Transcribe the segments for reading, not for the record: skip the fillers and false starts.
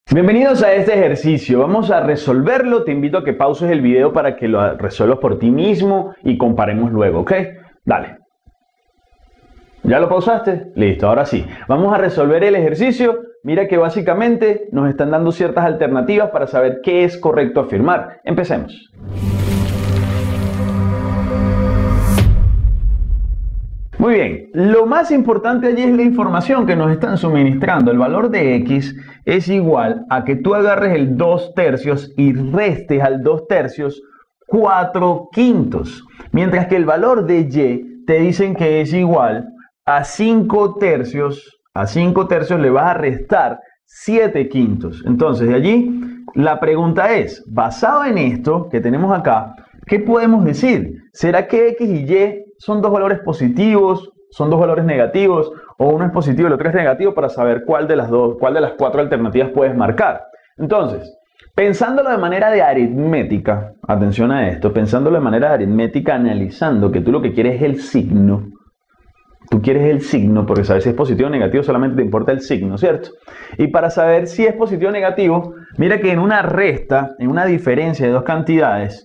Bienvenidos a este ejercicio. Vamos a resolverlo. Te invito a que pauses el video para que lo resuelvas por ti mismo y comparemos luego, ¿ok? Dale. ¿Ya lo pausaste? Listo, ahora sí. Vamos a resolver el ejercicio. Mira que básicamente nos están dando ciertas alternativas para saber qué es correcto afirmar. Empecemos. Muy bien, lo más importante allí es la información que nos están suministrando. El valor de X es igual a que tú agarres el 2/3 y restes al 2/3 4/5. Mientras que el valor de Y te dicen que es igual a 5/3. A 5/3 le vas a restar 7/5. Entonces de allí la pregunta es, basado en esto que tenemos acá, ¿qué podemos decir? ¿Será que X y Y son dos valores positivos, son dos valores negativos, o uno es positivo y el otro es negativo, para saber cuál de las cuatro alternativas puedes marcar? Entonces, pensándolo de manera de aritmética, atención a esto, pensándolo de manera de aritmética, analizando que tú lo que quieres es el signo. Tú quieres el signo, porque saber si es positivo o negativo solamente te importa el signo, ¿cierto? Y para saber si es positivo o negativo, mira que en una resta, en una diferencia de dos cantidades,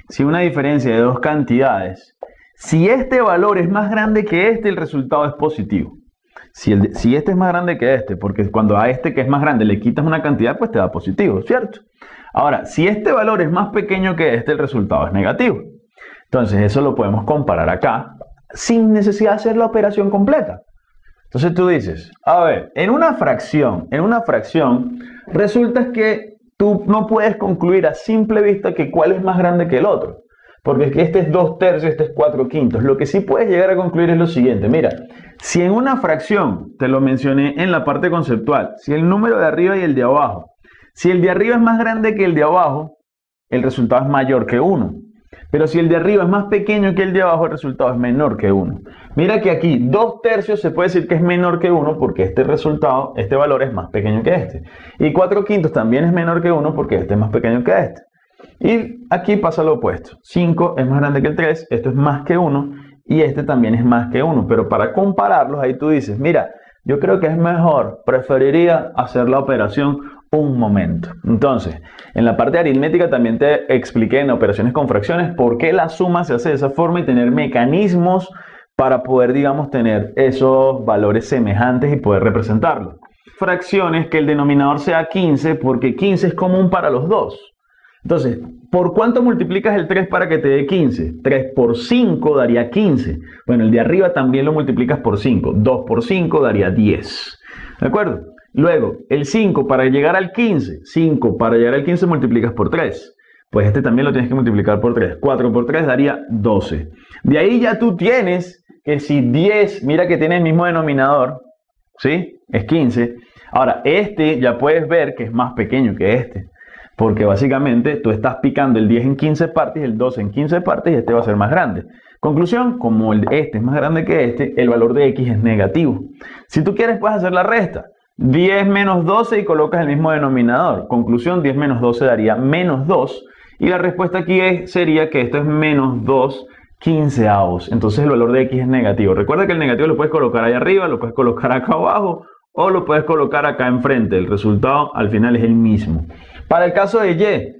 si este valor es más grande que este, el resultado es positivo. Si este es más grande que este, porque cuando a este que es más grande le quitas una cantidad, pues te da positivo, ¿cierto? Ahora, si este valor es más pequeño que este, el resultado es negativo. Entonces eso lo podemos comparar acá, sin necesidad de hacer la operación completa. Entonces tú dices, a ver, en una fracción, resulta que tú no puedes concluir a simple vista que cuál es más grande que el otro. Porque es que este es 2/3, este es 4/5. Lo que sí puedes llegar a concluir es lo siguiente. Mira, si en una fracción, te lo mencioné en la parte conceptual, si el número de arriba y el de abajo, si el de arriba es más grande que el de abajo, el resultado es mayor que 1. Pero si el de arriba es más pequeño que el de abajo, el resultado es menor que 1. Mira que aquí 2/3 se puede decir que es menor que 1 porque este valor es más pequeño que este. Y 4/5 también es menor que 1 porque este es más pequeño que este. Y aquí pasa lo opuesto. 5 es más grande que el 3, esto es más que 1 y este también es más que 1. Pero para compararlos, ahí tú dices, mira, yo creo que es mejor, preferiría hacer la operación un momento. Entonces, en la parte aritmética también te expliqué en operaciones con fracciones por qué la suma se hace de esa forma y tener mecanismos para poder, digamos, tener esos valores semejantes y poder representarlos. Fracciones que el denominador sea 15 porque 15 es común para los dos. Entonces, ¿por cuánto multiplicas el 3 para que te dé 15? 3 por 5 daría 15. Bueno, el de arriba también lo multiplicas por 5. 2 por 5 daría 10. ¿De acuerdo? Luego, el 5 para llegar al 15. 5 para llegar al 15 multiplicas por 3. Pues este también lo tienes que multiplicar por 3. 4 por 3 daría 12. De ahí ya tú tienes que si 10, mira que tiene el mismo denominador, ¿sí? Es 15. Ahora, este ya puedes ver que es más pequeño que este. Porque básicamente tú estás picando el 10 en 15 partes, el 12 en 15 partes y este va a ser más grande. Conclusión, como este es más grande que este, el valor de X es negativo. Si tú quieres puedes hacer la resta. 10 menos 12 y colocas el mismo denominador. Conclusión, 10 menos 12 daría menos 2. Y la respuesta aquí sería que esto es menos 2/15. Entonces el valor de X es negativo. Recuerda que el negativo lo puedes colocar ahí arriba, lo puedes colocar acá abajo o lo puedes colocar acá enfrente. El resultado al final es el mismo. Para el caso de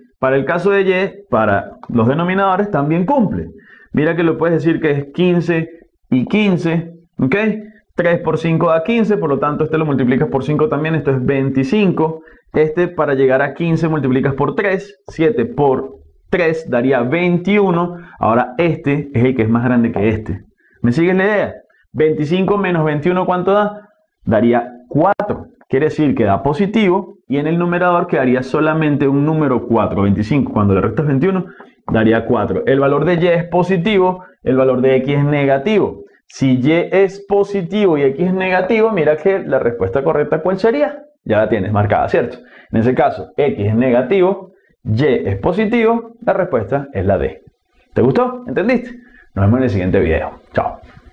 Y, para los denominadores también cumple. Mira que lo puedes decir que es 15 y 15, ¿ok? 3 por 5 da 15, por lo tanto este lo multiplicas por 5 también, esto es 25. Este para llegar a 15 multiplicas por 3, 7 por 3 daría 21. Ahora este es el que es más grande que este. ¿Me sigues la idea? 25 menos 21, ¿cuánto da? Daría 4. Quiere decir que da positivo y en el numerador quedaría solamente un número 4. 25 cuando le restas 21 daría 4. El valor de Y es positivo, el valor de X es negativo. Si Y es positivo y X es negativo, mira que la respuesta correcta ¿cuál sería? Ya la tienes marcada, ¿cierto? En ese caso, X es negativo, Y es positivo, la respuesta es la D. ¿Te gustó? ¿Entendiste? Nos vemos en el siguiente video. Chao.